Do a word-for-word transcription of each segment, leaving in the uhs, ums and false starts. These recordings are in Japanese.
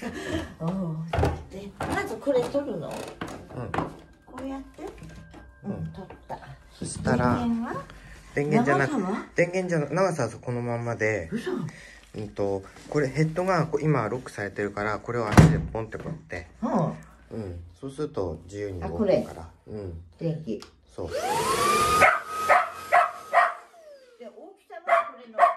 おお。で、まずこれ取るの？うん。こうやって。うん、取った。 そしたら。電源じゃなく、電源じゃなく、長さはこのままで。嘘。うんと、これヘッドが今ロックされてるから、これを足でポンって持って。うん。うん。そうすると自由に動くから。うん。 電気。そう。で、大きさはこれの。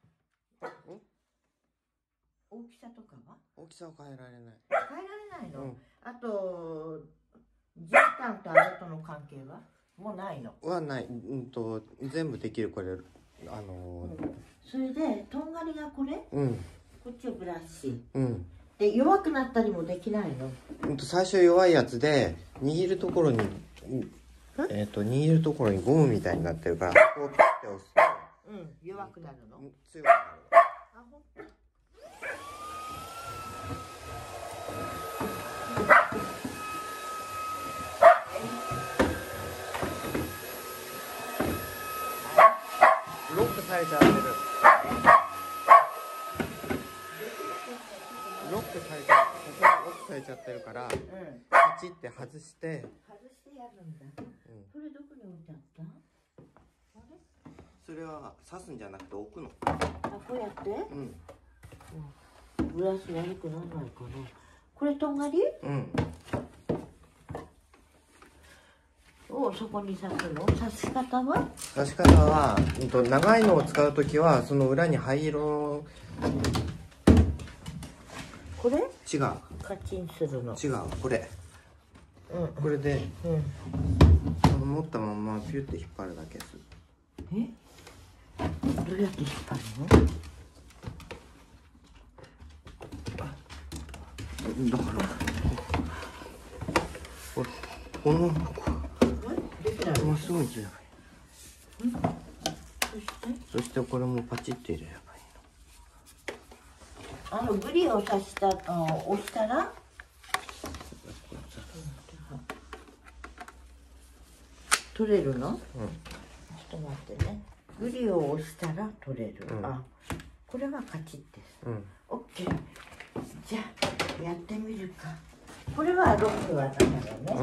大きさとかは？ 大きさは変えられない。 変えられないの？うん、あと、じゅうかんとあれとの関係は？もうないの？ はない。うんと、全部できる、これ。あのーうん、 それで、とんがりがこれ？うん。こっちをブラシ。うん。で、弱くなったりもできないの？ うんと、最初弱いやつで、握るところに、えっと、握るところにゴムみたいになってるから、こうピッて押すと。 うん、弱くなるの？ 強くなる。あ、ほんと？ロックされちゃってる。ロックされちゃ、ここにロックされちゃってるから、うん、パチって外して。 外してやるんだ。うん、これどこに置いてあった？あれ？ それは刺すんじゃなくて置くの。 あ、こうやって？うん。うん、ブラシ悪くならないかな。これとんがり？うん。をそこに刺すの？刺し方は？ 刺し方は、うんと、長いのを使うときはその裏に灰色。 これ？違う。 カチンするの。 違う、これ。うん、これで、うん、この持ったままピュって引っ張るだけです。 え？どうやって引っ張るの？だから、これ、この。まっすぐにすればいい。そしてこれもパチッと入れればいいの。あのグリを刺した、あ、押したら。取れるの？うん。ちょっと待ってね。グリを押したら取れる。うん、あ、これはカチッです。うん。オッケー。じゃあやってみるか。これはロックはだからね。うん。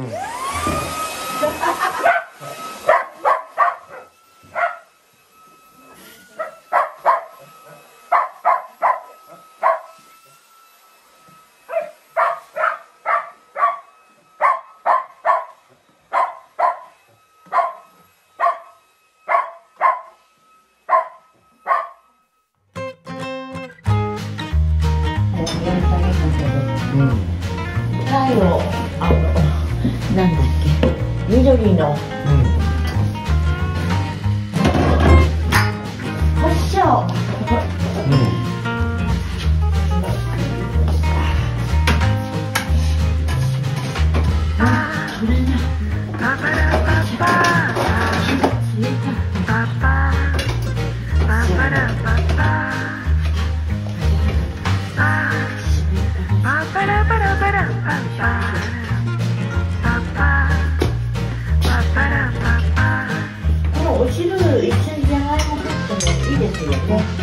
タイのあのなんだっけ緑の、うん、胡椒、うん、あそれなパパラパパパパパパラパパパパラパラパラパパパパパパラパパ。もうお汁一緒にじゃがいも取ってもいいですよね。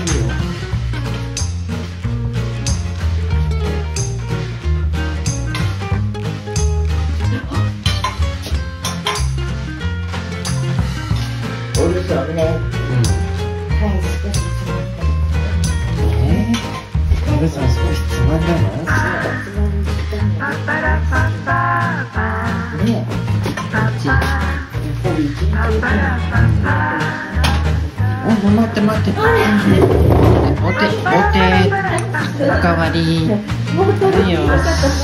おるそうね。はい、少しつまんだ。ええ。おるさん少しつまんだの？パパラパパパ。ね。パパ。やっぱり一日。パパラパパ。お、待って待って。お手お手おかわり。よし。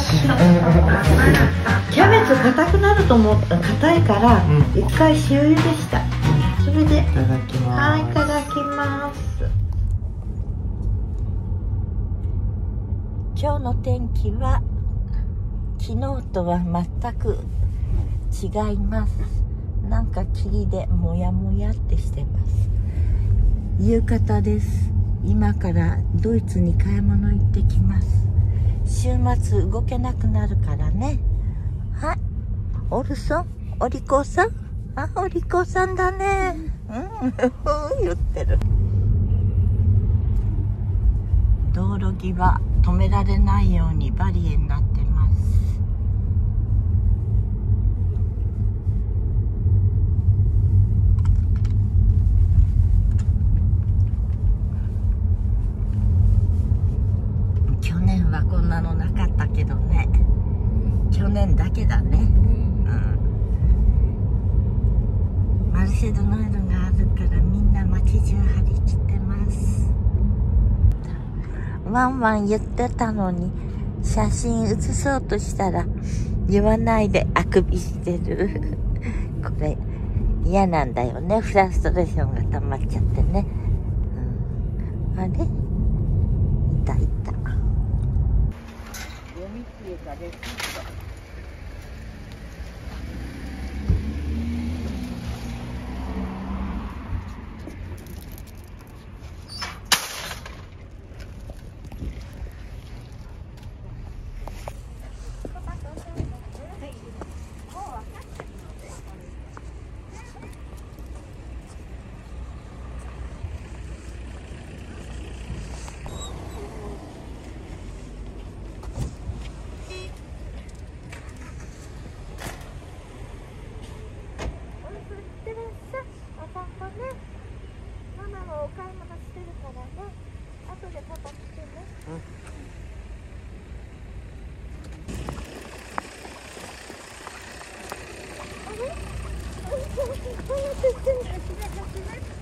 キャベツ硬くなると思った硬いから一回塩茹でした。それで。いただきます。はい、いただきます。今日の天気は昨日とは全く違います。なんか霧でもやもやってしてます。夕方です。今からドイツに買い物行ってきます。週末動けなくなるからね。はい、オルソン、お利口さん、あ、お利口さんだね。うん、言ってる。道ろ際止められないようにバリエになってます。去年はこんなのなかったけどね。去年だけだね。うん、マルシェドノエルがあるからみんな街中張り切ってます。ワンワン言ってたのに写真写そうとしたら言わないであくびしてるこれ嫌なんだよね。フラストレーションが溜まっちゃってね、うん、あれいたいた。ゴミっていうかレシート。ママはお買い物してるからね。後でパパ来てね。うん。あれ？